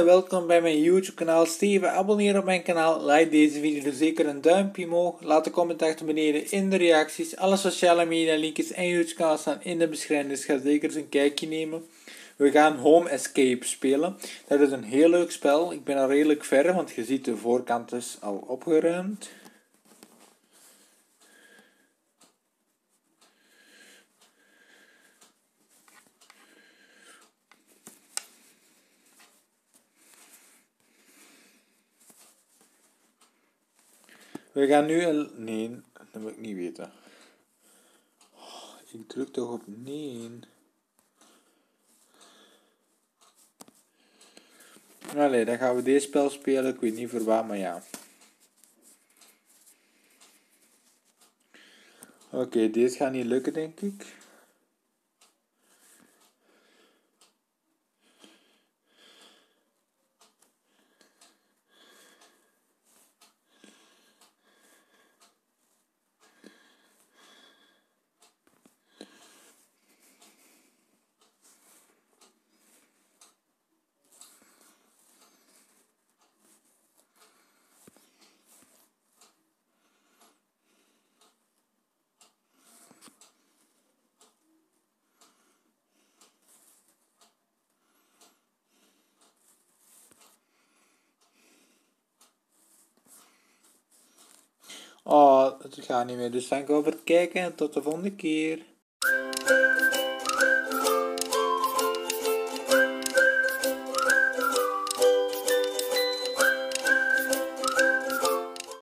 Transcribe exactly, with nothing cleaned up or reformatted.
welkom bij mijn YouTube kanaal Steven. Abonneer op mijn kanaal, like deze video, doe zeker een duimpje omhoog. Laat een comment achter beneden in de reacties. Alle sociale media linkjes en YouTube kanaal staan in de beschrijving, dus ga zeker eens een kijkje nemen. We gaan Home Escape spelen. Dat is een heel leuk spel. Ik ben al redelijk ver, want je ziet de voorkant is al opgeruimd. We gaan nu een... Nee, dat wil ik niet weten. Oh, ik druk toch op nee. Allee, dan gaan we deze spel spelen. Ik weet niet voor waar, maar ja. Oké, okay, deze gaat niet lukken, denk ik. Oh, het gaat niet meer. Dus dank wel voor het kijken en tot de volgende keer.